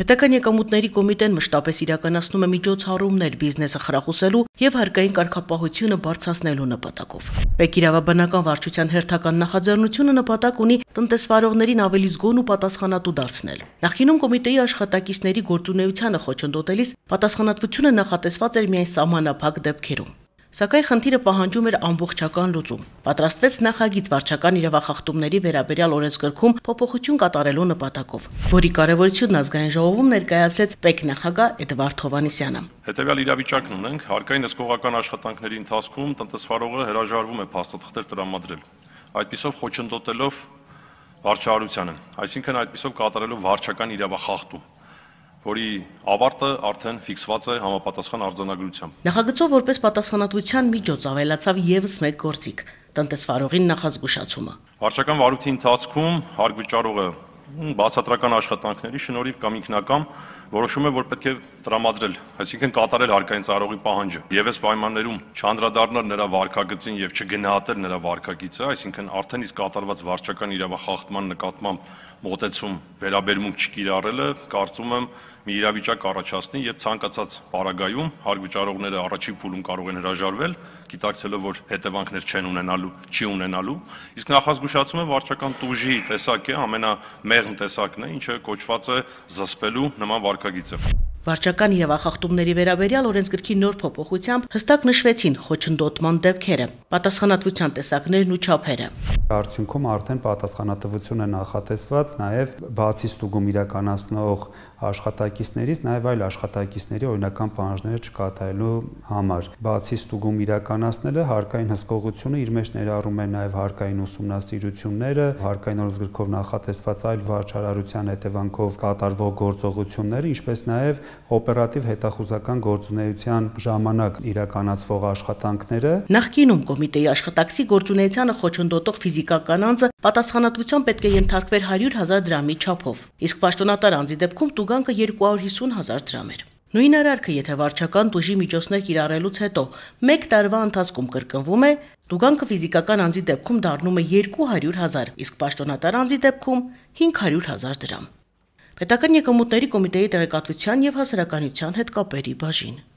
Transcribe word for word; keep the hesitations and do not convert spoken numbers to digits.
Պետական եկամուտների կոմիտեն մշտապես իրականացնում է միջոցառումներ բիզնեսը խրախուսելու եւ հարկային կարգապահությունը բարձրացնելու նպատակով։ Պետիրավաբանական վարչության հերթական նախաձեռնությունը նպատակ ունի տնտեսվարողներին ավելի զգոն ու պատասխանատու դարձնել։ Նախկինում կոմիտեի աշխատակիցների գործունեությանը խոչընդոտելիս պատասխանատվությունը նախատեսված էր միայն սահմանափակ դեպքերում։ Սակայն խնդիրը պահանջում էր ամբողջական լուծում։ Պատրաստվեց նախագիծ վարչական իրավախախտումների վերաբերյալ օրենսգրքում փոփոխություն կատարելու նպատակով, որի կարևորությունն ազգային ժողովում ներկայացրեց պետնախագահ Էդվարդ Հովհաննիսյանը։ Հետևյալ իրավիճակն ունենք, հարկային հսկողական աշխատանքների ընթացքում տնտեսվարողը հրաժարվում է փաստաթղթեր տրամադրել, այդպիսով խոչընդոտելով վարչահարությանը, այսինքն այդպիսով կատարելով վարչական իրավախախտում, որի ավարտը արդեն ֆիքսված է համապատասխան արձանագրությամբ։ Նախագծով որպես պատասխանատվության միջոց ավելացավ եւս մեկ գործիք՝ տնտեսվարողին նախազգուշացումը։ Վարչական վարույթի ընթացքում հարկ վճարողը բացատրական աշխատանքների շնորհիվ կամ ինքնակամ որոշում է, որ պետք է տրամադրել, այսինքն կատարել հարկային ծառայողի պահանջը, եւ այս պայմաններում չանդրադառնալ նրա վարկագծին եւ չգնահատել նրա վարկագիծը, այսինքն արդեն իսկ կատարված վարչական իրավախախտման նկատմամբ մոտեցում վերաբերմունք չկիրառելը, կարծում եմ, մի իրավիճակ առաջացնի եւ ցանկացած պարագայում հարկ վճարողները առաջին փուլում կարող են հրաժարվել, գիտակցելով, որ հետևանքներ չեն ունենալու, չի ունենալու, իսկ նախազգուշացումը վարչական տուժի տեսակ է, ամենամեղմ տեսակն է, ինչը կոչված է զսպելու նման վարկագիծը։ Վարչական իրավախախտումների վերաբերյալ օրենսգրքի նոր փոփոխությամբ հստակ նշվեցին խոչընդոտման դեպքերը, պատասխանատվության տեսակներն ու չափերը։ Արդյունքում արդեն պատասխանատվություն է նախատեսված նաև բացի ստուգում իրականացնող աշխատակիցներից, նաև այլ աշխատակիցների օրինական պահանջները չկատարելու համար։ Բացի ստուգում իրականացնելը հարկային հսկողությունը իր մեջ ներառում է նաև հարկային ուսումնասիրությունները, հարկային օրենսգրքով նախատեսված այլ վարչարարության հետևանքով կատարվող գործողությունները, ինչպես նաև օպերատիվ հետախուզական գործունեության ժամանակ իրականացվող աշխատանքները։ Նախկինում կոմիտեի աշխատակցի գործունեությանը խոչընդոտող ֆիզիկական անձը պատասխանատվության պետք է ենթարկվեր հարյուր հազար դրամի չափով, իսկ պաշտոնատար անձի դեպքում տուգանքը երկու հարյուր հիսուն հազար դրամ էր։ Նույն արարքը, եթե վարչական տուժի միջոցներ կիրառելուց հետո մեկ տարվա ընթացքում կրկնվում է, տուգանքը ֆիզիկական անձի դեպքում դառնում է երկու հարյուր հազար, իսկ պաշտոնատար անձի դեպքում հինգ հարյուր հազար դրամ։ Պետական եկամուտների կոմիտեի տեղեկատվության եւ հասարակայնության հետ կապերի բաժին։